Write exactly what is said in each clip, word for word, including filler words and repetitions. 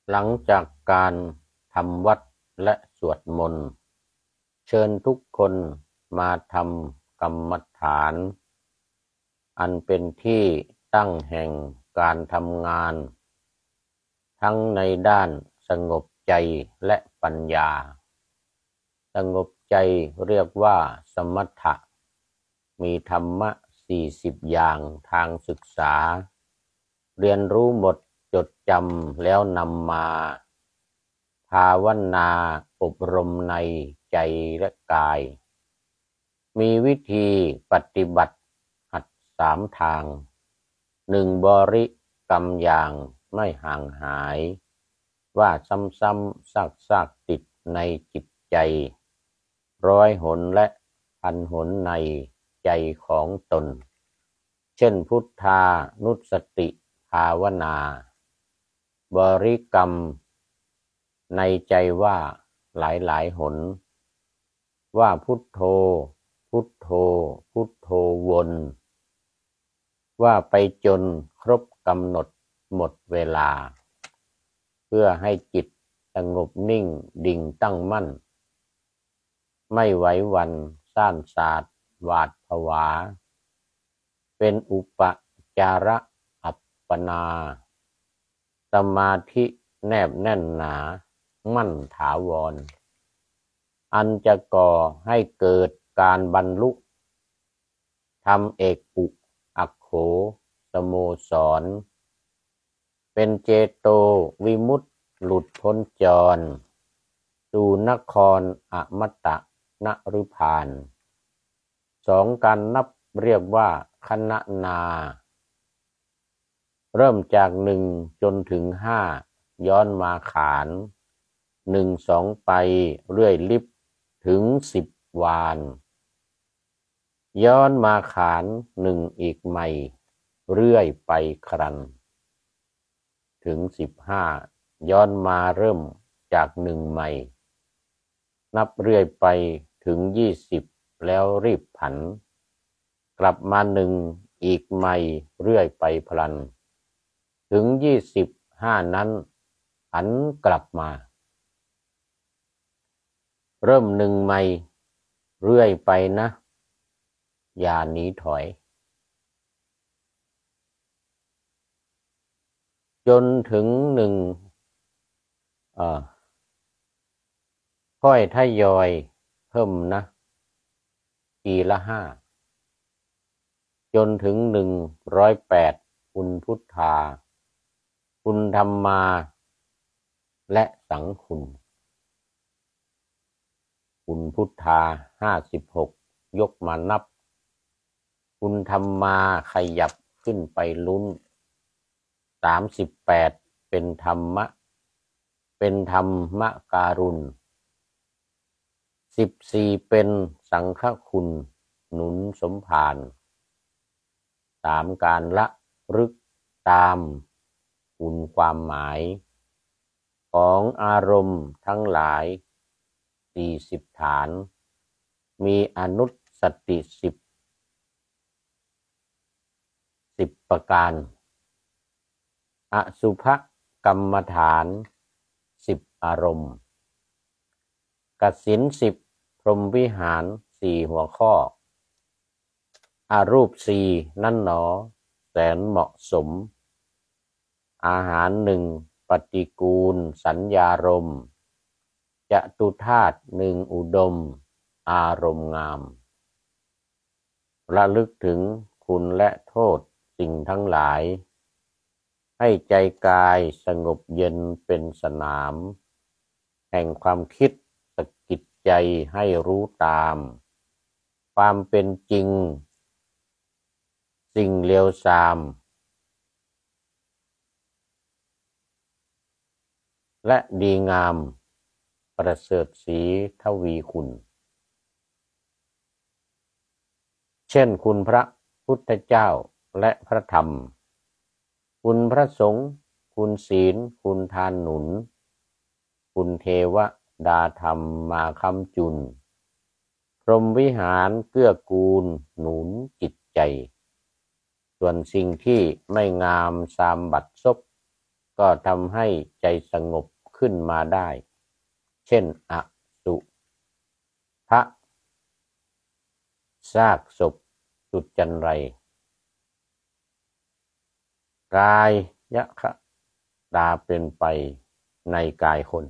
หลังจากการทำวัดและสวดมนต์เชิญทุกคนมาทำกรรมฐานอันเป็นที่ตั้งแห่งการทำงานทั้งในด้านสงบใจและปัญญาสงบใจเรียกว่าสมถะมีธรรมะสี่สิบอย่างทางศึกษาเรียนรู้หมดจดจำแล้วนำมาภาวนาอบรมในใจและกายมีวิธีปฏิบัติหัดสามทางหนึ่งบริกรรมอย่างไม่ห่างหายว่าซ้ำๆซากๆติดในจิตใจร้อยหนและพันหนในใจของตนเช่นพุทธานุสติภาวนาบริกรรมในใจว่าหลายหลายหนว่าพุทโธพุทโธพุทโธวนว่าไปจนครบกำหนดหมดเวลาเพื่อให้จิตสงบนิ่งดิ่งตั้งมั่นไม่ไหวหวั่นซ่านซาดหวาดผวาเป็นอุปจาระอัปปนาสมาธิแนบแน่นหนามั่นถาวรอันจะก่อให้เกิดการบรรลุธรรมเอกอุอัคโขสโมสรเป็นเจโตวิมุตติหลุดพ้นจรสู่นครอมตะนฤพานสองการนับเรียกว่าคณนาเริ่มจากหนึ่งจนถึงห้าย้อนมาขานหนึ่งสองไปเรื่อยลิบถึงสิบวานย้อนมาขานหนึ่งอีกใหม่เรื่อยไปครันถึงสิบห้าย้อนมาเริ่มจากหนึ่งใหม่นับเรื่อยไปถึงยี่สิบแล้วรีบผันกลับมาหนึ่งอีกใหม่เรื่อยไปพลันถึงยี่สิบห้านั้นหันกลับมาเริ่มหนึ่งใหม่เรื่อยไปนะอย่าหนีถอยจนถึงหนึ่งเอ่อค่อยทยอยเพิ่มนะทีละห้าจนถึงหนึ่งร้อยแปดคุณพุทธาคุณธรรมาและสังคุณคุณพุทธาห้าสิบหกยกมานับคุณธรรมาขยับขึ้นไปลุ้นสามสิบแปดเป็นธรรมะเป็นธรรมการุณสิบสี่เป็นสังฆคุณหนุนสมภารสามการละรึกตามคุณความหมายของอารมณ์ทั้งหลายสี่สิบฐานมีอนุสติสิบสิบประการอสุภกรรมฐานสิบอารมณ์กสิณสิบพรหมวิหารสี่หัวข้ออารูปสี่นั่นหนอแสนเหมาะสมอาหารหนึ่งปฏิกูลสัญญารมณ์จตุธาตุหนึ่งอุดมอารมณ์งามระลึกถึงคุณและโทษสิ่งทั้งหลายให้ใจกายสงบเย็นเป็นสนามแห่งความคิดสะกิดใจให้รู้ตามความเป็นจริงสิ่งเลวทรามและดีงามประเสริฐศรีทวีคุณเช่นคุณพระพุทธเจ้าและพระธรรมคุณพระสงฆ์คุณศีลคุณทานหนุนคุณเทวดาธรรมมาค้ำจุนพรหมวิหารเกื้อกูลหนุนจิตใจส่วนสิ่งที่ไม่งามสามบัดซบก็ทำให้ใจสงบขึ้นมาได้ เช่นอสุภะซากศพสุจันไรกายยะคะตาเป็นไปในกายคน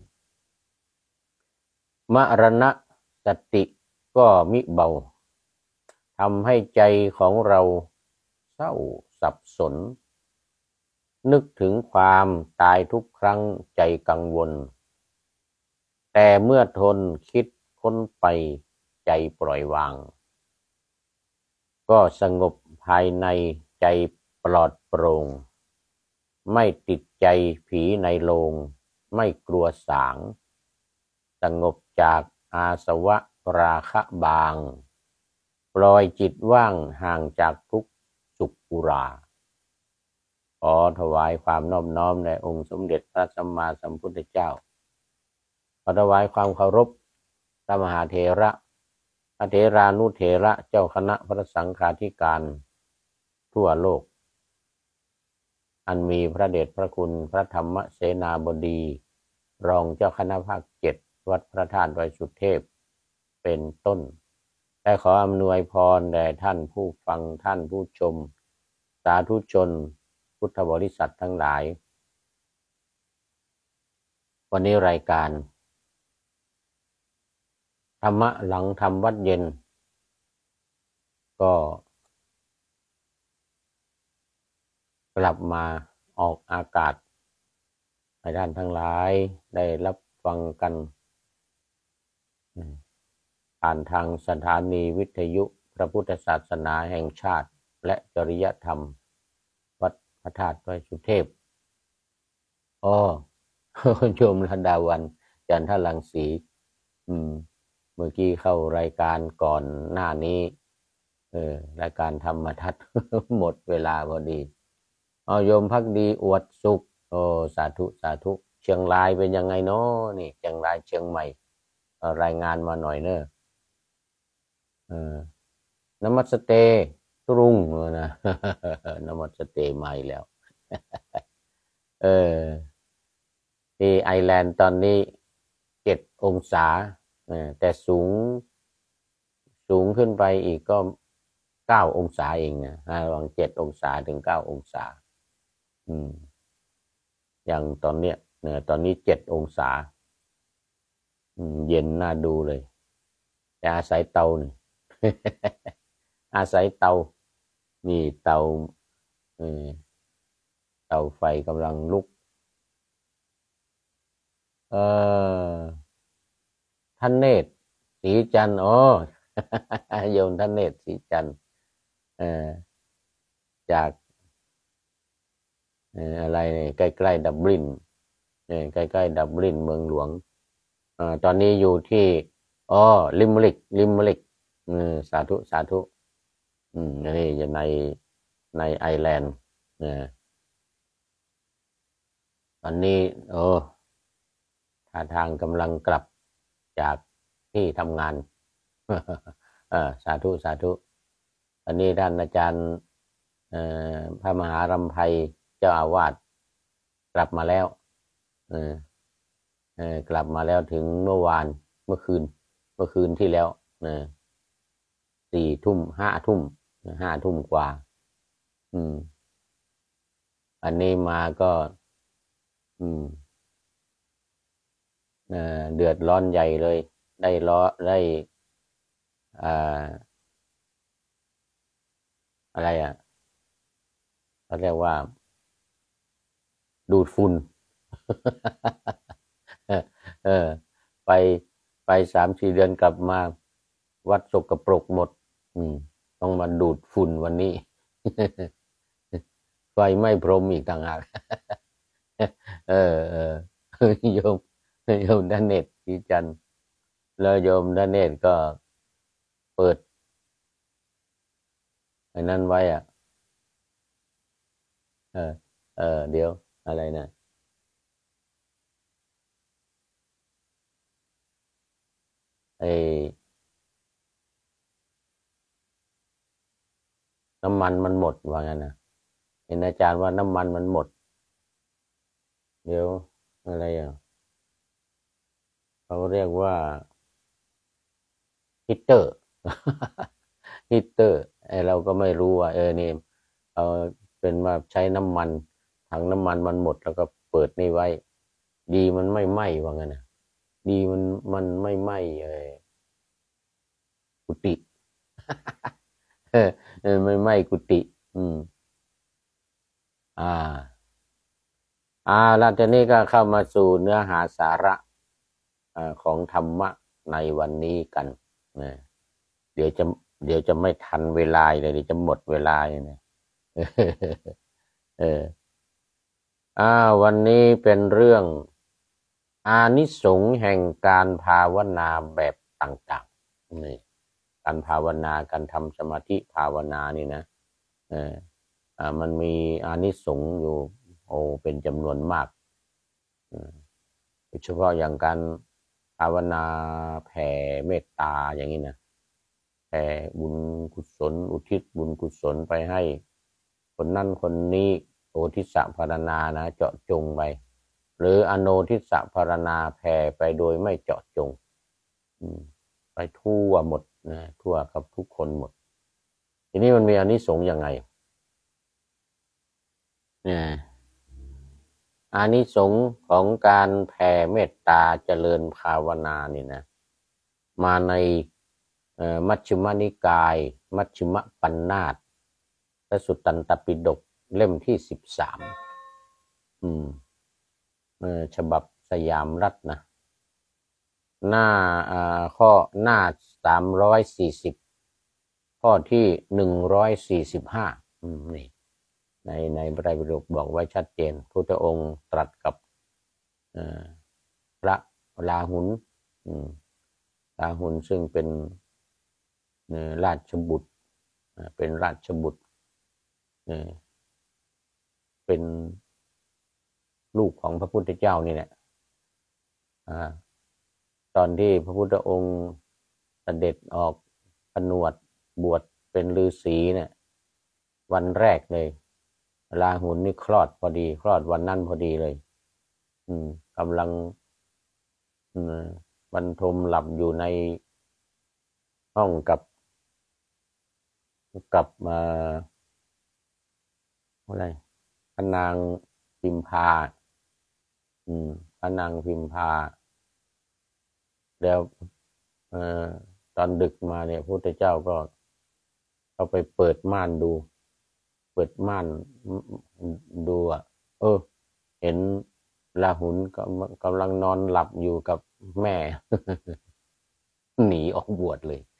มรณะสติก็มิเบาทำให้ใจของเราเศร้าสับสนนึกถึงความตายทุกครั้งใจกังวลแต่เมื่อทนคิดค้นไปใจปล่อยวางก็สงบภายในใจปลอดโปร่งไม่ติดใจผีในโลงไม่กลัวสางสงบจากอาสวะราคะบางปล่อยจิตว่างห่างจากทุกข์สุขอุราขอถวายความนอบน้อมในองค์สมเด็จพระสัมมาสัมพุทธเจ้าขอถวายความเคารพพระมหาเถระพระเถรานุเถระเจ้าคณะพระสังฆาธิการทั่วโลกอันมีพระเดชพระคุณพระธรรมเสนาบดีรองเจ้าคณะภาคเจ็ดวัดพระธาตุดอยสุเทพเป็นต้นและขออำนวยพรแด่ท่านผู้ฟังท่านผู้ชมสาธุชนพุทธบริษัททั้งหลายวันนี้รายการธรรมะหลังธรรมวัดเย็นก็กลับมาออกอากาศให้ท่านทั้งหลายได้รับฟังกันผ่านทางสถานีวิทยุพระพุทธศาสนาแห่งชาติและจริยธรรมวัดพระธาตุดอยสุเทพอ้อโยมระดาวันจันทรังสีอืมเมื่อกี้เข้ารายการก่อนหน้านี้เออรายการธรรมทัศน์ หมดเวลาพอดีเอาโยมพักดีอวดสุขโอ้สาธุสาธุเชียงรายเป็นยังไงเนาะนี่เชียงรายเชียงใหม่รายงานมาหน่อยเนอะเออนมัสเตตรุงนะนมัสเตใหม่แล้วเออที่ไอร์แลนด์ตอนนี้เจ็ดองศาเออแต่สูงสูงขึ้นไปอีกก็เก้าองศาเองนะระหว่างเจ็ดองศาถึงเก้าองศาอืมอย่างตอนเนี้ยเนี่ยตอนนี้เจ็ดองศาอืมเย็นน่าดูเลยแต่อาศัยเตาเนี่ย อาศัยเตานี่เตาเออเตาไฟกำลังลุกเออท่านเนตรศรีจันทร์อ๋อ โยมท่านเนตรศรีจันทร์เออจากเอออะไรเนี่ยใกล้ๆดับลินเนี่ยใกล้ๆดับลินเมืองหลวงอ่าตอนนี้อยู่ที่อ๋อลิมริกลิมริกอืมสาธุสาธุอืมนี่อยู่ในในไอร์แลนด์เนี่ยตอนนี้โอ้ท่าทางกำลังกลับจากที่ทำงาน เออสาธุสาธุอันนี้ท่านอาจารย์เอ่อพระมหารำไพเจ้าอาวาสกลับมาแล้วเออเออกลับมาแล้วถึงเมื่อวานเมื่อคืนเมื่อคืนที่แล้วเออสี่ทุ่มห้าทุ่มห้าทุ่มกว่าอืมอันนี้มาก็อืมเออเดือดร้อนใหญ่เลยได้ล้อได้อ่าอะไรอ่ะเขาเรียกว่าดูดฝุ่น เออไปไปสามสี่เดือนกลับมาวัดสกปรกหมดอืมต้องมาดูดฝุ่นวันนี้ ไฟไหม้พรหมอีกต่างหาก เออเออโยมโยมดานเนตที่จันทร์แล้วโยมดานเนตก็เปิดไอ้นั้นไว้อ่ะเออเออเดี๋ยวอะไรนะไอ้น้ำมันมันหมดว่างั้นนะเห็นอาจารย์ว่าน้ำมันมันหมดเดี๋ยวอะไรอ่ะเขาเรียกว่าฮีตเตอร์ฮีตเตอร์ไอเราก็ไม่รู้ว่าเออนี่เอาเป็นว่าใช้น้ำมันถังน้ำมันมันหมดแล้วก็เปิดนี่ไว้ดีมันไม่ไหม้ว่างั้นนะดีมันมันไม่ไหม้เออกุฏิเออเออไม่ไหม้กุฏิอืมอ่าอ่าแล้วทีนี้ก็เข้ามาสู่เนื้อหาสาระอ่าของธรรมะในวันนี้กันนะเดี๋ยวจะเดี๋ยวจะไม่ทันเวลาเลยเดี๋ยวจะหมดเวลาเนี่ยเอออ่าวันนี้เป็นเรื่องอานิสงส์แห่งการภาวนาแบบต่างๆนี่การภาวนาการทำสมาธิภาวนานี่นะเอออ่ามันมีอานิสงส์อยู่โอ้เป็นจำนวนมากโดยเฉพาะอย่างการภาวนาแผ่เมตตาอย่างนี้นะแผ่บุญกุศลอุทิศบุญกุศลไปให้คนนั่นคนนี้โอทิสะภาวนานะเจาะจงไปหรืออโนทิสะภาวนาแผ่ไปโดยไม่เจาะจงไปทั่วหมดนะทั่วกับทุกคนหมดทีนี้มันมีอานิสงส์ยังไงเนี่ยอานิสงส์ของการแผ่เมตตาเจริญภาวนานี่นะมาในมัชฌิมนิกายมัชฌิมปัญนาตพระสุตตันตปิฎกเล่มที่สิบสามอืมฉบับสยามรัฐนะหน้าข้อหน้าสามร้อยสี่สิบข้อที่หนึ่งร้อยสี่สิบห้านี่ในในพระไตรปิฎกบอกไว้ชัดเจนพุทธองค์ตรัสกับพระราหุลราหุลซึ่งเป็นราชบุตรเป็นราชบุตรเป็นลูกของพระพุทธเจ้านี่แหละตอนที่พระพุทธองค์เสด็จออกผนวดบวชเป็นฤาษีเนี่ยวันแรกเลยราหุลนี่คลอดพอดีคลอดวันนั้นพอดีเลยอืมกำลังอืมบรรทมหลับอยู่ในห้องกับกับมาอะไรพระนางพิมพาอืมพระนางพิมพาแล้วเอ่อตอนดึกมาเนี่ยพระพุทธเจ้าก็เข้าไปเปิดม่านดูเปิดม่านดูอ่ะเออเห็นราหุลก็กำลังนอนหลับอยู่กับแม่หนีออกบวชเลย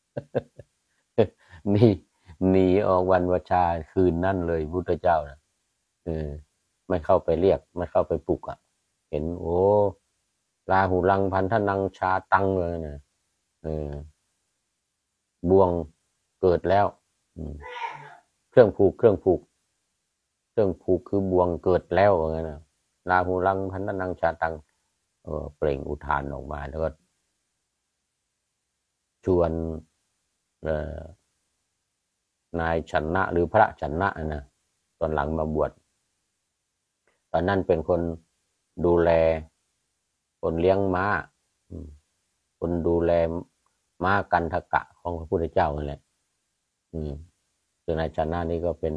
หนีหนีออกวันวชาคืนนั่นเลยพุทธเจ้านะเออไม่เข้าไปเรียกไม่เข้าไปปลุกอ่ะเห็นโอ้ราหูลังพันธนังชาตังเลยนะเออบ่วงเกิดแล้วเครื่องผูกเครื่องผูกเครื่องผูกคือบ่วงเกิดแล้วอย่างนั้นนะราหูลังพันธนังชาตังเออเปล่งอุทานออกมาแล้วก็ชวนเอ่อนายชนะหรือพระชนะนะตอนหลังมาบวชตอนนั้นเป็นคนดูแลคนเลี้ยงม้าคนดูแลม้ากันทกะของพระพุทธเจ้านั่นแหละคือนายชนะนี่ก็เป็น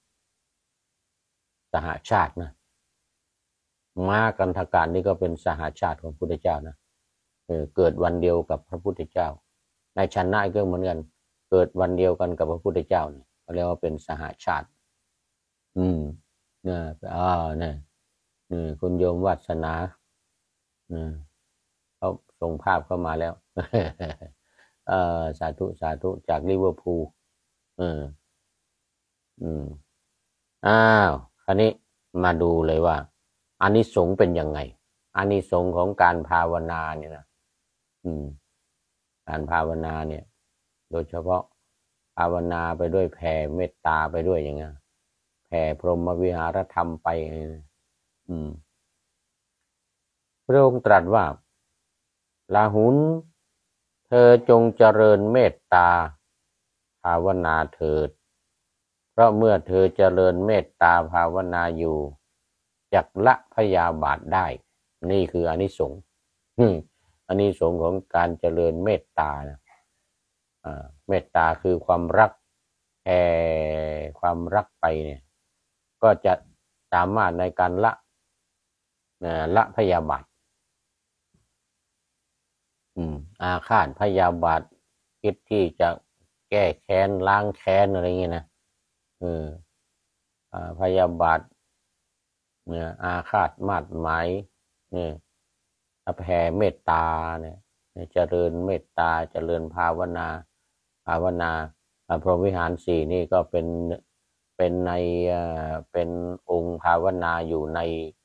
สหชาตินะม้ากันทกะนี่ก็เป็นสหชาติของพระพุทธเจ้านะเออเกิดวันเดียวกับพระพุทธเจ้านายชนะก็เหมือนกันเกิดวันเดียวกันกับพระพุทธเจ้าเนี่ยเขาเรียกว่าเป็นสหชาติอืมเนี่ยอ่าเนี่ยนี่คุณโยมวาสนาอืมเขาส่งภาพเข้ามาแล้วเออสาธุสาธุจากลิเวอร์พูลอืมอืมอ้าวคราวนี้มาดูเลยว่าอานิสงส์เป็นยังไงอานิสงส์ของการภาวนาเนี่ยนะอืมการภาวนาเนี่ยโดยเฉพาะภาวนาไปด้วยแผ่เมตตาไปด้วยอย่างเงี้ยแผ่พรหมวิหารธรรมไปอืมพระองค์ตรัสว่าราหุลเธอจงเจริญเมตตาภาวนาเถิดเพราะเมื่อเธอเจริญเมตตาภาวนาอยู่จักละพยาบาทได้นี่คืออานิสงส์อานิสงส์ของการเจริญเมตตานะเมตตาคือความรักแผ่ความรักไปเนี่ยก็จะสามารถในการละละพยาบาทอาฆาตพยาบาทคิดที่จะแก้แค้นล้างแค้นอะไรเงี้ยนะเออพยาบาทเนี่ยอาฆาตมาดหมายเนี่ยแผ่เมตตาเนี่ยเจริญเมตตาเจริญภาวนาภาวนาพรหมวิหารสี่นี่ก็เป็นเป็นในเป็นองค์ภาวนาอยู่ใน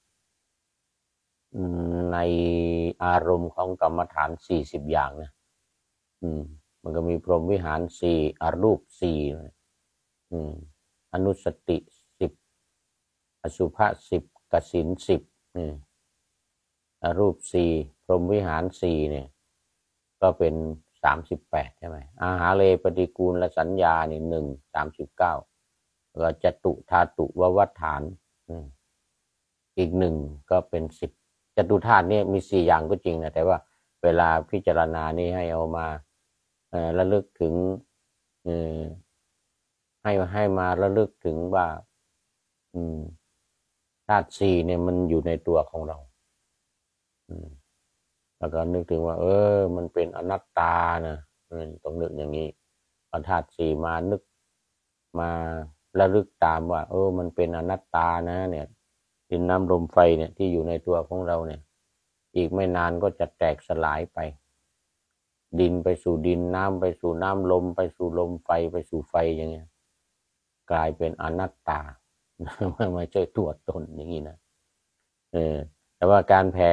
ในอารมณ์ของกรรมฐานสี่สิบอย่างนะอืมมันก็มีพรหมวิหารสี่อรูปสี่อืมอนุสติสิบอสุภะสิบกสิณสิบอืมอรูปสี่พรหมวิหารสี่เนี่ยก็เป็นสามสิบแปดใช่ไหมอาหาเรปฏิกูลและสัญญานี่หนึ่งสามสิบเก้าแล้วก็จตุธาตุววัฏฐานอีกหนึ่งก็เป็นสิบจตุธาตุเนี่ยมีสี่อย่างก็จริงนะแต่ว่าเวลาพิจารณานี่ให้เอามาเอ่อระลึกถึงเอ่อให้ให้มาระลึกถึงว่าอืมธาตุสี่เนี่ยมันอยู่ในตัวของเราอืมแล้วก็นึกถึงว่าเออมันเป็นอนัตตานะต้องนึกอย่างนี้เอาธาตุสี่มานึกมาระลึกตามว่าเออมันเป็นอนัตตานะเนี่ยดินน้ำลมไฟเนี่ยที่อยู่ในตัวของเราเนี่ยอีกไม่นานก็จะแตกสลายไปดินไปสู่ดินน้ำไปสู่น้ำลมไปสู่ลมไฟไปสู่ไฟอย่างเงี้ยกลายเป็นอนัตตาไม่ใช่ตัวตนอย่างนี้นะเออแต่ว่าการแผ่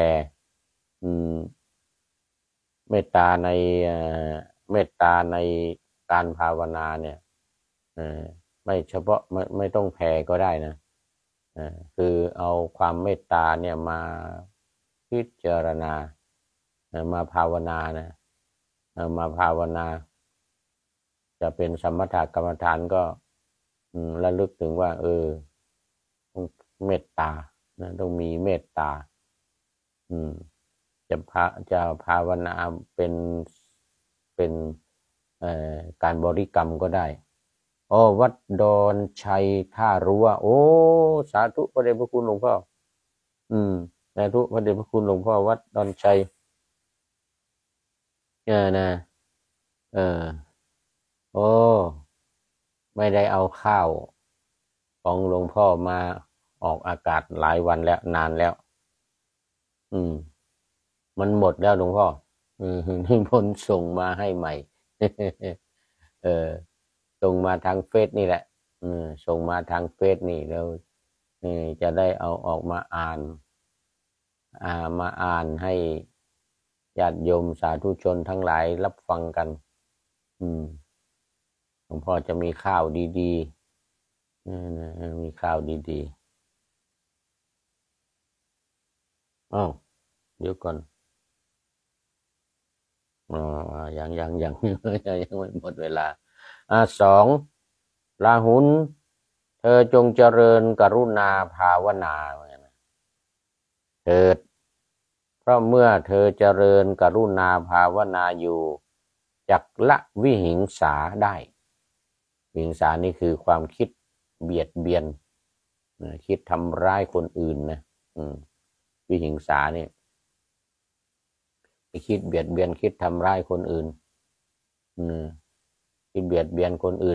เมตตาในเมตตาในการภาวนาเนี่ยไม่เฉพาะไม่ไม่ต้องแผ่ก็ได้นะคือเอาความเมตตาเนี่ยมาพิจารณามาภาวนานะมาภาวนาจะเป็นสมถกรรมฐานก็ระลึกถึงว่าเออต้องเมตตานะต้องมีเมตตาอืมจะพาจะภาวนาเป็นเป็นเอ่อการบริกรรมก็ได้โอ้วัดดอนชัยท่ารั้วโอ้สาธุพระเดชพระคุณหลวงพ่ออืมสาธุพระเดชพระคุณหลวงพ่อวัดดอนชัยเออนะเออโอ้ไม่ได้เอาข้าวของหลวงพ่อมาออกอากาศหลายวันแล้วนานแล้วอืมมันหมดแล้วหลวงพ่ออืมนิพนธ์ส่งมาให้ใหม่เออส่งมาทางเฟซนี่แหละอืมส่งมาทางเฟซนี่แล้วนี่จะได้เอาออกมาอ่านอ่ามาอ่านให้ญาติโยมสาธุชนทั้งหลายรับฟังกันอืมหลวงพ่อจะมีข้าวดีๆมีข้าวดีๆอ้าวเดี๋ยวก่อนอ๋อยังยังยังยังไม่หมดเวลาอ่าสองราหุลเธอจงเจริญกรุณาภาวนาเถิดเพราะเมื่อเธอเจริญกรุณาภาวนาอยู่จักละวิหิงสาได้วิหิงสานี่คือความคิดเบียดเบียนคิดทำร้ายคนอื่นนะวิหิงสาเนี่ยคิดเบียดเบียนคิดทำร้ายคนอื่นคิดเบียดเบียนคนอื่น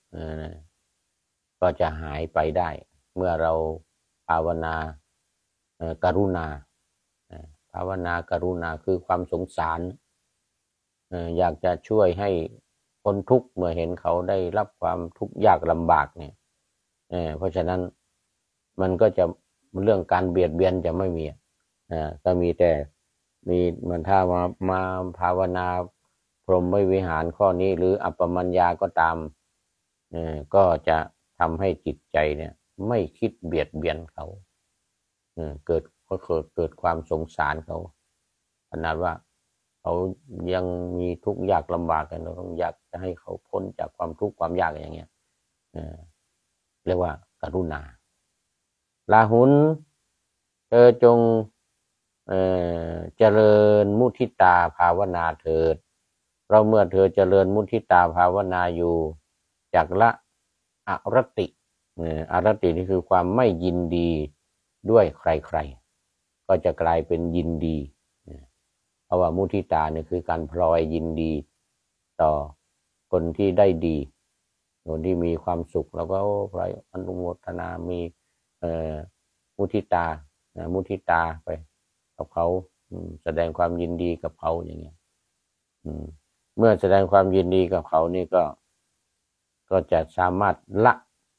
ก็จะหายไปได้เมื่อเราภาวนากรุณาภาวนากรุณาคือความสงสารอยากจะช่วยให้คนทุกข์เมื่อเห็นเขาได้รับความทุกข์ยากลำบากเนี่ยเพราะฉะนั้นมันก็จะเรื่องการเบียดเบียนจะไม่มีก็มีแต่มีมันถ้ามามาภาวนาพรหมวิหารข้อนี้หรืออัปปมัญญาก็ตามก็จะทำให้จิตใจเนี่ยไม่คิดเบียดเบียนเขาเกิดก็เกิดเกิดความสงสารเขาขนาดว่าเขายังมีทุกข์ยากลำบากกันเราต้องอยากจะให้เขาพ้นจากความทุกข์ความยากอย่างเงี้ยเรียกว่ากรุณาราหุลเธอจงเเจริญมุทิตาภาวนาเถิดเพราะเมื่อเธอเจริญมุทิตาภาวนาอยู่จากละอรติอรตินี่คือความไม่ยินดีด้วยใครๆก็จะกลายเป็นยินดีเพราะว่ามุทิตาเนี่ยคือการพลอยยินดีต่อคนที่ได้ดีคนที่มีความสุขแล้วก็พลอยอนุโมทนามีมุทิตามุทิตาไปกับเขาแสดงความยินดีกับเขาอย่างเงี้ยเมื่อแสดงความยินดีกับเขานี่ก็ก็จะสามารถละ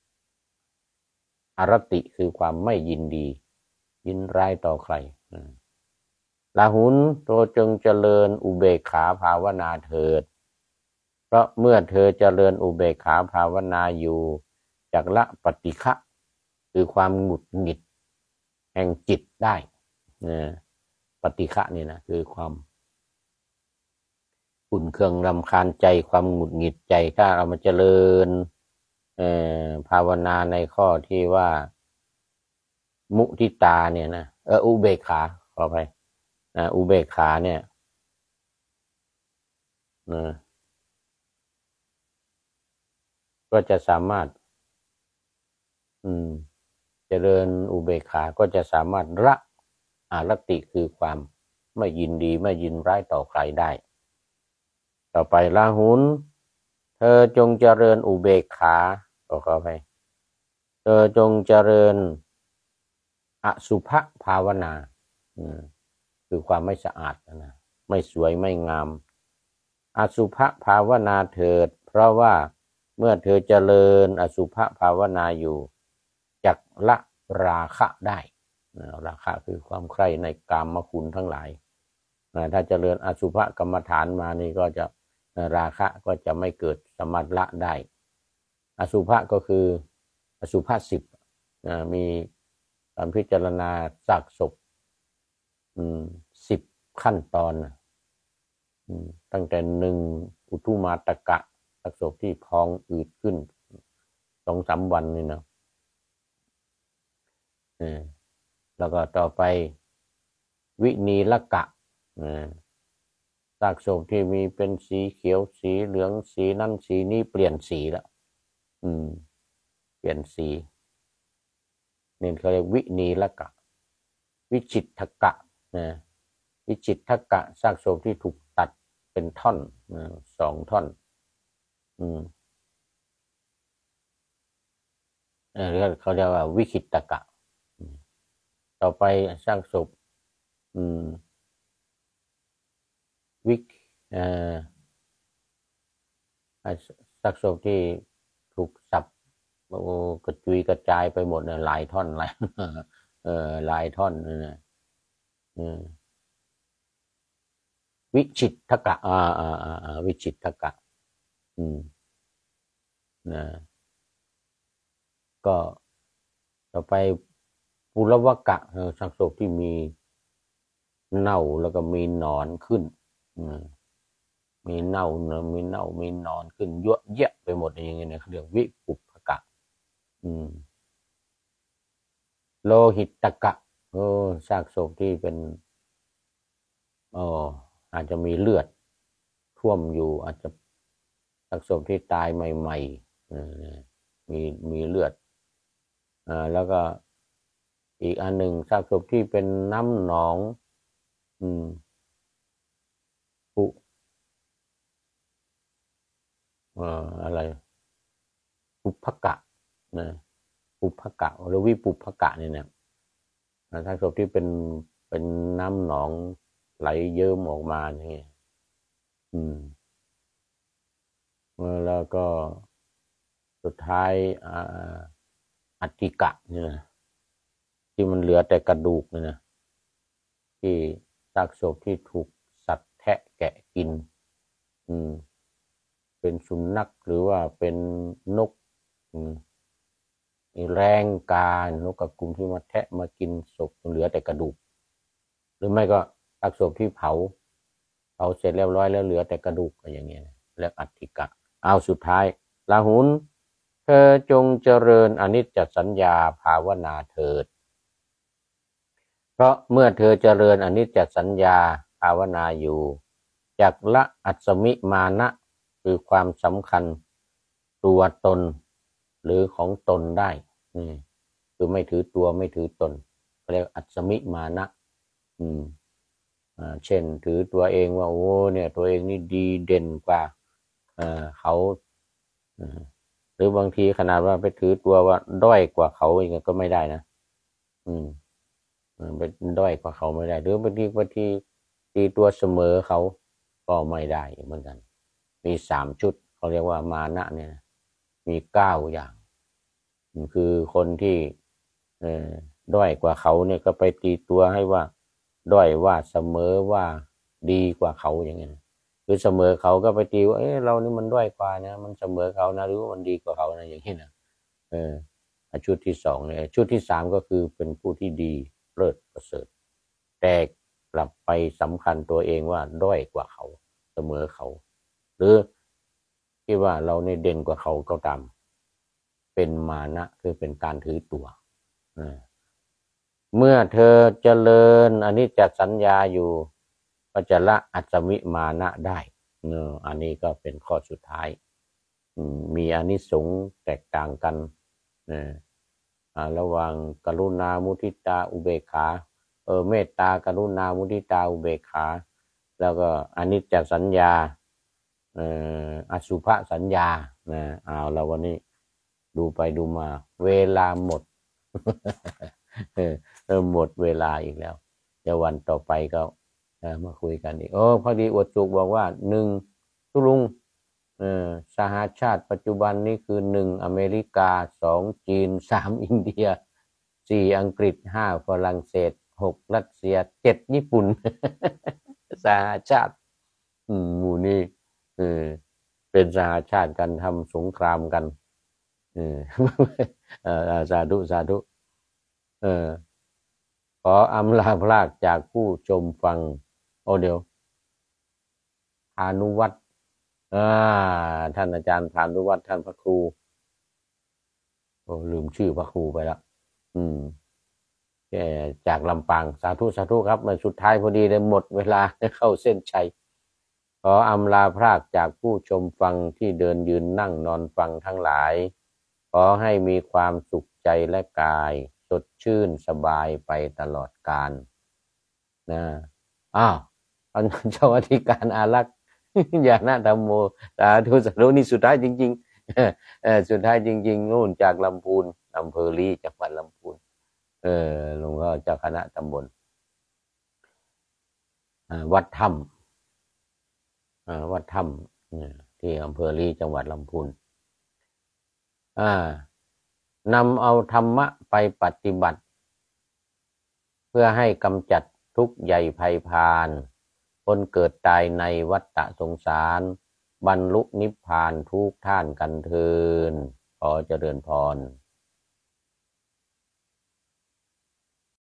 อรติคือความไม่ยินดียินร้ายต่อใครลาหุนโตจงเจริญอุเบกขาภาวนาเถิดเพราะเมื่อเธอเจริญอุเบกขาภาวนาอยู่จากละปฏิฆะคือความหงุดหงิดแห่งจิตได้ปฏิฆะนี่นะคือความขุ่นเคืองรำคาญใจความหงุดหงิดใจถ้าเรามาเจริญภาวนาในข้อที่ว่ามุทิตาเนี่ยนะเอออุเบกขาขอไปนะอุเบกขาเนี่ยนะก็จะสามารถอืมเจริญอุเบกขาก็จะสามารถละอรติคือความไม่ยินดีไม่ยินร้ายต่อใครได้ต่อไปลาหุนเธอจงเจริญอุเบกขาก็ขอไปเธอจงเจริญอสุภภาวนาคือความไม่สะอาดนะไม่สวยไม่งามอสุภภาวนาเถิดเพราะว่าเมื่อเธอเจริญอสุภภาวนาอยู่จักละราคะได้ราคะคือความใคร่ในกามคุณทั้งหลายถ้าเจริญอสุภกรรมฐานมานี่ก็จะราคะก็จะไม่เกิดสามารถละได้อสุภะก็คืออสุภะสิบมีการพิจารณาซากศพสิบขั้นตอนตั้งแต่หนึ่งอุทุมาตกะซากศพที่พองอืดขึ้นสองสามวันนี่นะแล้วก็ต่อไปวินีลกะซากศพที่มีเป็นสีเขียวสีเหลืองสีนั่นสีนี้เปลี่ยนสีแล้วอืมเปลี่ยนสีนี่เขาเรียกวินีลกะวิจิตทกะนะวิจิตทกะซากศพที่ถูกตัดเป็นท่อนสองท่อนอืมเออเขาเรียกว่าวิคิตกะต่อไปซากศพอืมวิกเอ่อซากศพที่ถูกสับโอ้กระจุยกระจายไปหมดเนี่ยหลายท่อนหลายเออหลายท่อนเนี่ยวิจิตทกะอ่าอ่าอ่าวิจิตทกะอืมนะก็ต่อไปปุรวกะซากศพที่มีเน่าแล้วก็มีหนอนขึ้นมีเน่าเนื้อมีเน่ามีหนอนขึ้นเยอะแยะไปหมดอย่างเงี้ยเขาเรียกวิปุพกะโลหิตตกะโอ้ซากศพที่เป็นอ๋ออาจจะมีเลือดท่วมอยู่อาจจะซากศพที่ตายใหม่ๆมีมีเลือดอ่าแล้วก็อีกอันหนึ่งซากศพที่เป็นน้ำหนองอืมปุเอ่ออะไรปุพกะนะปุพกะหรือวิปุพกะเนี่ยนะซากศพที่เป็นเป็นน้ำหนองไหลเยิ้มออกมาอย่างเงี้ยอืมแล้วก็สุดท้ายอัฐิกะเนี่ยที่มันเหลือแต่กระดูกเนี่ยนะที่ซากศพที่ถูกสัตว์แทะแกะกินอืมเป็นสุนัขหรือว่าเป็นนกอืมแรงกานกกระกุมที่มาแทะมากินศพเหลือแต่กระดูกหรือไม่ก็ซากศพที่เผาเผาเสร็จเรียบร้อยแล้วเหลือแต่กระดูกอะไรอย่างเงี้ยเรียกอัฐิกะเอาสุดท้ายลาหุนเธอจงเจริญอนิจจสัญญาภาวนาเถิดเพราะเมื่อเธอเจริญอนิจจสัญญาภาวนาอยู่จักละอัศมิมานะคือความสำคัญตัวตนหรือของตนได้นี่คือไม่ถือตัวไม่ถือตนเรียกอัศมิมานะอืมอ่าเช่นถือตัวเองว่าโอ้เนี่ยตัวเองนี่ดีเด่นกว่าเอ่อเขาหรือบางทีขนาดว่าไปถือตัวว่าด้อยกว่าเขาอย่างเงี้ยก็ไม่ได้นะอืมเป็นด้อยกว่าเขาไม่ได้หรือบางทีบางทีตีตัวเสมอเขาก็ไม่ได้เหมือนกันมีสามชุดเขาเรียกว่ามานะเนี่ยมีเก้าอย่างคือคนที่เอ่อด้อยกว่าเขาเนี่ยก็ไปตีตัวให้ว่าด้อยว่าเสมอว่าดีกว่าเขาอย่างเงี้ยคือเสมอเขาก็ไปตีว่าเอ้เรานี่มันด้อยกว่านะมันเสมอเขานะหรือว่ามันดีกว่าเขานะอย่างนี้นะเออชุดที่สองเนี่ยชุดที่สามก็คือเป็นผู้ที่ดีเลิศประเสริฐแต่กลับไปสำคัญตัวเองว่าด้อยกว่าเขาเสมอเขาหรือคิดว่าเราในเด่นกว่าเขาก็ตามเป็นมานะคือเป็นการถือตัวเมื่อเธอเจริญอันนี้จะสัญญาอยู่ก็จะละอัศมิมานะได้เนออันนี้ก็เป็นข้อสุดท้ายมีอานิสงส์แตกต่างกันนะระหว่างกรุณามุทิตาอุเบกขาเออเมตตากรุณามุทิตาอุเบกขาแล้วก็อนิจจสัญญาเอ่ออสุภสัญญานะเอาแล้ววันนี้ดูไปดูมาเวลาหมดเออหมดเวลาอีกแล้วเดี๋ยววันต่อไปก็มาคุยกันอีกโอ้พอดีอวดจุกบอกว่าหนึ่งทุลุงเออสหชาติปัจจุบันนี้คือหนึ่งอเมริกาสองจีนสามอินเดียสี่อังกฤษห้าฝรั่งเศสหกรัสเซียเจ็ดญี่ปุ่นสหชาติหมู่นี้เออเป็นสหชาติกันทำสงครามกันเออสาธุสาธุเออขออำลาพรากจากผู้ชมฟังโอเดี๋ยวพานุวัฒน์อ่าท่านอาจารย์พานุวัฒน์ท่านพระครูโอ้ลืมชื่อพระครูไปแล้วอืมแกจากลำปางสาธุสาธุครับมันสุดท้ายพอดีเลยหมดเวลาเข้าเส้นชัยขออำลาพรากจากผู้ชมฟังที่เดินยืนนั่งนอนฟังทั้งหลายขอให้มีความสุขใจและกายสดชื่นสบายไปตลอดกาลนะอ้าวท่านเจ้าอธิการอารักษ์อย่าหน้าธรรมโมสาธุสาธุนี่สุดท้ายจริงๆเออสุดท้ายจริงๆนู่นจากลำพูนอำเภอลีจังหวัดลำพูนเออหลวงพ่อเจ้าคณะตำบลวัดถ้ำวัดถ้ำที่อำเภอลีจังหวัดลำพูนนำเอาธรรมะไปปฏิบัติเพื่อให้กำจัดทุกข์ใหญ่ภัยพานคนเกิดตายในวัฏฏะสงสารบรรลุนิพพานทุกท่านกันเทินขอเจริญพร